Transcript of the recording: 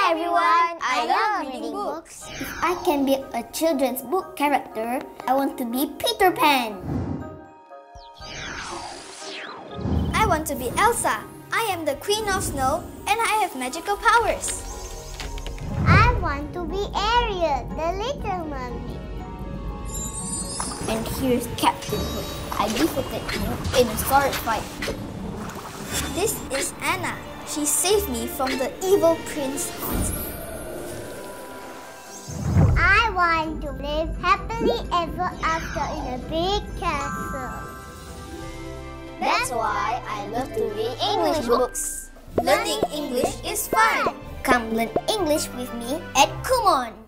Hi everyone, I love reading books. If I can be a children's book character, I want to be Peter Pan. I want to be Elsa. I am the Queen of Snow and I have magical powers. I want to be Ariel, the little mermaid. And here's Captain Hook. I defeated him in a sword fight. This is Anna. She saved me from the evil prince. I want to live happily ever after in a big castle. That's why I love to read English books. Learning English is fun. Come learn English with me at Kumon.